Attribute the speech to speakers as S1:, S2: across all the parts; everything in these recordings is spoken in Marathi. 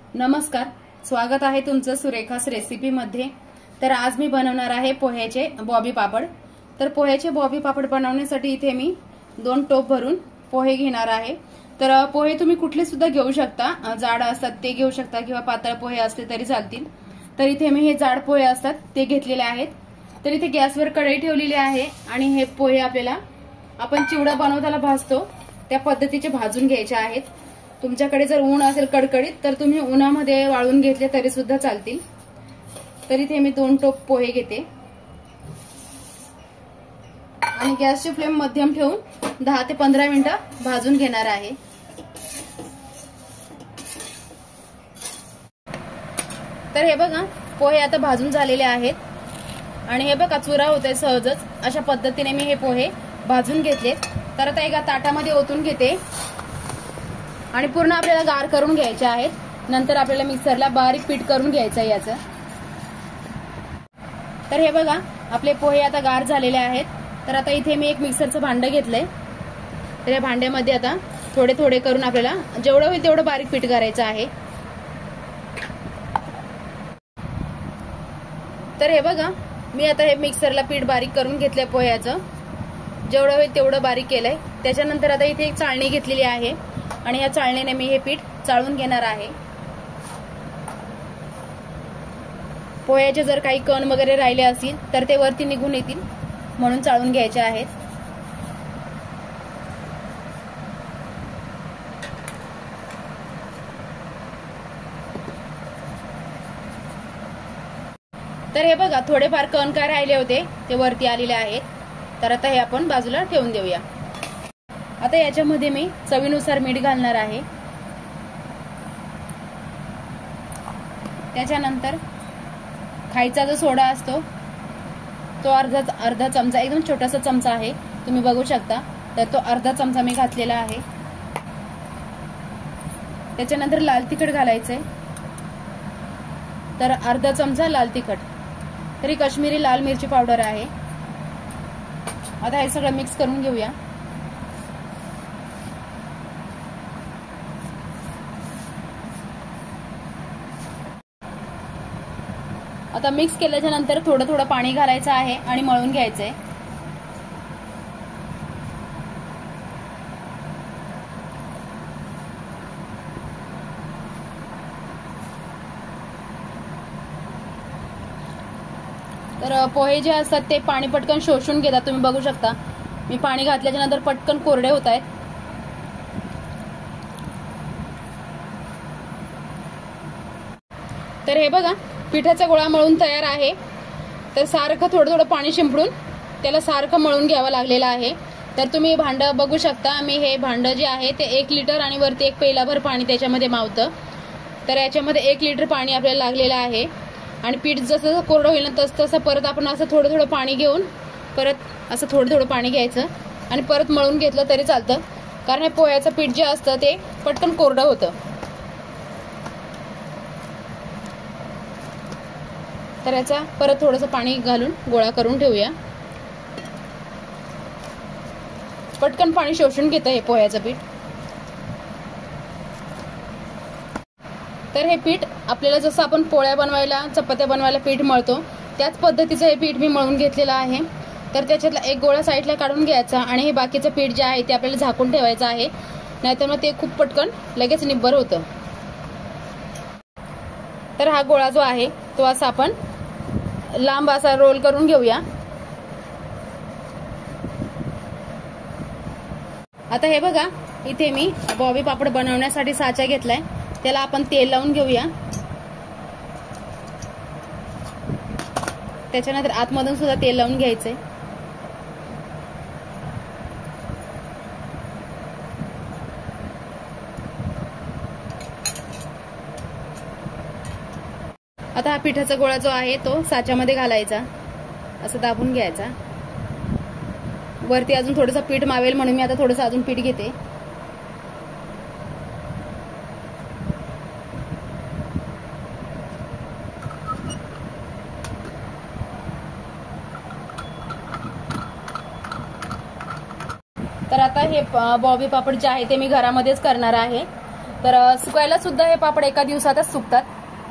S1: नमस्कार, स्वागत आहे तुमचं सुरेखास रेसिपी मध्ये। तर आज मी बनवणार आहे पोह्याचे बॉबी पापड। तर पोह्याचे बॉबी पापड बनवण्यासाठी इथे मी 2 टोप भरून पोहे घेणार आहे। तर पोहे तुम्ही कुठले सुद्धा घेऊ शकता, जाड असतात ते घेऊ शकता किंवा पातळ पोहे असले तरी चालतील। तर इथे मी हे जाड पोहे असतात ते घेतलेले आहेत। तर इथे गॅसवर कढई ठेवलेली आहे आणि हे पोहे आपल्याला आपण चिवडा बनवताना भाजतो त्या पद्धतीचे भाजून घ्यायचे आहेत। तुमच्याकडे जर ऊन असेल कडकडीत तर तुम्ही उन्हामध्ये वाळून घेतले तरी सुद्धा चालतील। तर इथे मी 2 टोप पोहे घेते आणि गॅसची फ्लेम मध्यम ठेवून 10 ते 15 मिनिटं भाजून घेणार आहे। तर हे बघा, पोहे आता भाजून झालेले आहेत आणि हे बघा चुरा होतोय सहजच। अशा पद्धतीने मी हे पोहे भाजून घेतले। तर आता एका ताटामध्ये ओतून घेते आणि पूर्ण आपल्याला गार करून घ्यायचे आहेत। नंतर आपल्याला मिक्सरला बारीक पीठ करून घ्यायचं आहे याचं। तर हे बघा, आपले पोहे आता गार झालेले आहेत। तर आता इथे मी एक मिक्सरचं भांडं घेतलंय। तर या भांड्यामध्ये आता थोडे थोडे करून आपल्याला जेवढं होईल तेवढं बारीक पीठ करायचं आहे। तर हे बघा, मी आता हे मिक्सरला पीठ बारीक करून घेतलंय पोह्याचं। जेवढं होईल तेवढं बारीक केलंय। त्याच्यानंतर आता इथे एक चाळणी घेतलेली आहे आणि या चाळणीने मी हे पीठ चाळून घेणार आहे। पोह्याचे जर काही कण वगैरे राहिले असतील तर ते वरती निघून येतील, म्हणून चाळून घ्यायचे आहेत। तर हे बघा, थोडेफार कण काय राहिले होते ते वरती आलेले आहेत। तर आता हे आपण बाजूला ठेवून देऊया। आता याच्यामध्ये मी चवीनुसार मीठ घालणार आहे। त्याच्यानंतर खायचा जो सोडा असतो तो अर्धा चमचा, एकदम छोटासा चमचा आहे, तुम्ही बघू शकता। तर तो अर्धा चमचा मी घातलेला आहे। त्याच्यानंतर लाल तिखट घालायचंय, तर अर्धा चमचा लाल तिखट। तरी काश्मीरी लाल मिरची पावडर आहे। आता हे सगळं मिक्स करून घेऊया। आता मिक्स केल्याच्या नंतर थोडं थोडं पाणी घालायचं आहे आणि मळून घ्यायचंय। तर पोहे जे असतात ते पाणी पटकन शोषून घेतात, तुम्ही बघू शकता। मी पाणी घातल्याच्या नंतर पटकन कोरडे होत आहेत। तर हे बघा, पिठाचा गोळा मळून तयार आहे। तर सारखं थोडं थोडं पाणी शिंपडून त्याला सारखं मळून घ्यावं लागलेलं आहे। तर तुम्ही भांडं बघू शकता, मी हे भांडं जे आहे ते 1 लिटर आणि वरती 1 पेलाभर पाणी त्याच्यामध्ये मावतं। तर याच्यामध्ये 1 लिटर पाणी आपल्याला लागलेलं आहे आणि पीठ जसं कोरडं होईल ना तसं परत आपण असं थोडं थोडं पाणी घेऊन परत असं थोडं थोडं पाणी घ्यायचं आणि परत मळून घेतलं तरी चालतं, कारण हे पोह्याचं पीठ जे असतं ते पटकन कोरडं होतं। तर याचा परत थोडंसं पाणी घालून गोळा करून ठेवूया। पटकन पाणी शोषून घेतं हे पोह्याचं पीठ। तर हे पीठ आपल्याला जसं आपण पोळ्या बनवायला, चपात्या बनवायला पीठ मळतो त्याच पद्धतीचं हे पीठ मी मळून घेतलेलं आहे। तर त्याच्यातला एक गोळा साईडला काढून घ्यायचा आणि हे बाकीचं पीठ जे आहे ते आपल्याला झाकून ठेवायचं आहे, नाहीतर मग ते खूप पटकन लगेच निब्बर होतं। तर हा गोळा जो आहे तो असा आपण लांब असा रोल करून घेऊया। आता हे बघा, इथे मी बॉबी पापड बनवण्यासाठी साचा घेतलाय, त्याला आपण तेल लावून घेऊया। त्याच्यानंतर आतमधून सुद्धा तेल लावून घ्यायचंय। आता हा पिठाचा गोळा जो आहे तो साच्यामध्ये घालायचा, असं दाबून घ्यायचा। वरती अजून थोडंसं पीठ मावेल म्हणून मी आता थोडंसं अजून पीठ घेते। तर आता हे बॉबी पापड जे आहे ते मी घरामध्येच करणार आहे। तर सुकायला सुद्धा हे पापड एका दिवसातच सुकतात.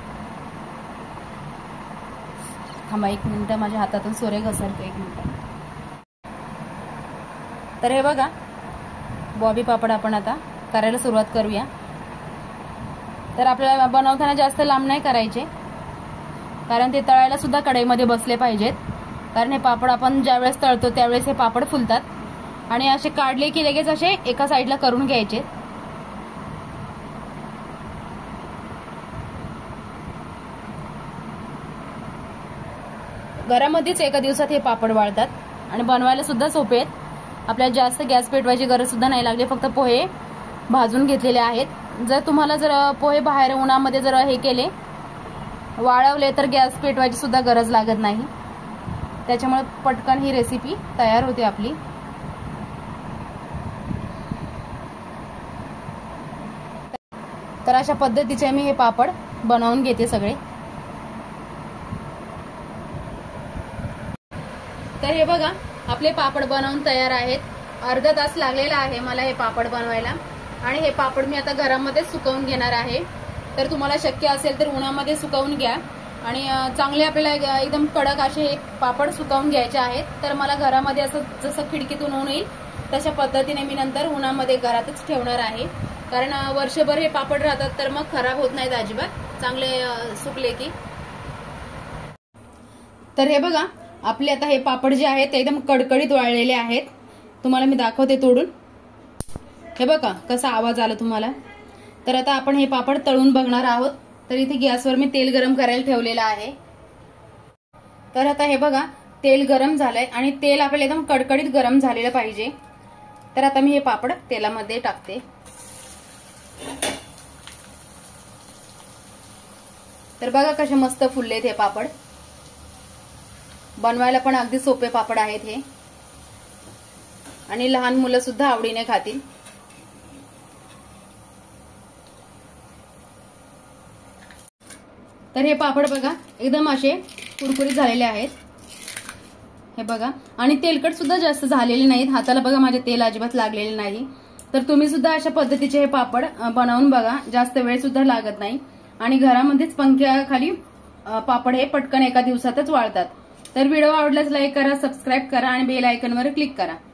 S1: थांबा एक मिनिट, माझ्या हातातून सोरे घसरते, एक मिनिट. तर हे बघा बॉबी पापड आपण आता करायला सुरुवात करूया. तर आपल्याला बनवताना जास्त लांब नाही करायचे, कारण ते तळायला सुद्धा कढईमध्ये बसले पाहिजेत. कारण हे पापड आपण ज्यावेळेस तळतो त्यावेळेस हे पापड फुलतात. आणि असे काढले की लगेच असे एका साईडला करून घ्यायचे. घरामध्येच एका दिवसात हे पापड वाळतात आणि बनवायला सुद्धा सोपे आहेत. आपल्याला जास्त गॅस पेटवायची गरज सुद्धा नाही लागली, फक्त पोहे भाजून घेतलेले आहेत. जर तुम्हाला जर पोहे बाहेर उन्हामध्ये जर हे केले, वाळवले, तर गॅस पेटवायची सुद्धा गरज लागत नाही. त्याच्यामुळे पटकन ही रेसिपी तयार होते आपली. तर अशा पद्धतीचे मी हे पापड बनवून घेते सगळे. तर हे बघा आपले पापड बनवून तयार आहेत. अर्धा तास लागलेला आहे मला हे पापड बनवायला. आणि हे पापड मी आता घरामध्ये सुकवून घेणार आहे. तर तुम्हाला शक्य असेल तर उन्हामध्ये सुकवून घ्या. आणि चांगले आपल्याला एकदम कडक असे हे पापड सुकवून घ्यायचे आहेत. तर मला घरामध्ये असं जसं खिडकीतून ऊन येईल तशा पद्धतीने मी नंतर उन्हामध्ये घरातच ठेवणार आहे. कारण वर्षभर हे पापड राहतात, तर मग खराब होत नाहीत अजिबात, चांगले सुकले की. तर हे बघा आपले आता हे पापड जे आहेत ते एकदम कडकडीत वाळलेले आहेत. तुम्हाला मी दाखवते तोडून. हे बघा कसा आवाज आला तुम्हाला. तर आता आपण हे पापड तळून बघणार आहोत. तर इथे गॅसवर मी तेल गरम करायला ठेवलेलं आहे. तर आता हे बघा तेल गरम झालंय आणि तेल आपल्याला एकदम कडकडीत गरम झालेलं पाहिजे. तर आता मी हे पापड तेलामध्ये टाकते. तर बघा कसे मस्त फुललेत हे पापड. बनवायला पण अगदी सोपे पापड आहेत हे, आणि लहान मुलं सुद्धा आवडीने खातील. तर हे पापड बघा एकदम असे कुरकुरीत झालेले आहेत. हे बघा, आणि तेलकट सुद्धा जास्त झालेले नाहीत. हाताला बघा माझे तेल अजिबात लागलेले नाही. तर तुम्ही सुद्धा अशा पद्धतीचे हे पापड बनवून बघा, जास्त वेळ सुद्धा लागत नाही. आणि घरामध्येच पंख्याखाली पापड हे पटकन एका दिवसातच वाळतात. तर व्हिडिओ आवडल्यास लाईक करा, सबस्क्राईब करा आणि बेल आयकॉनवर क्लिक करा.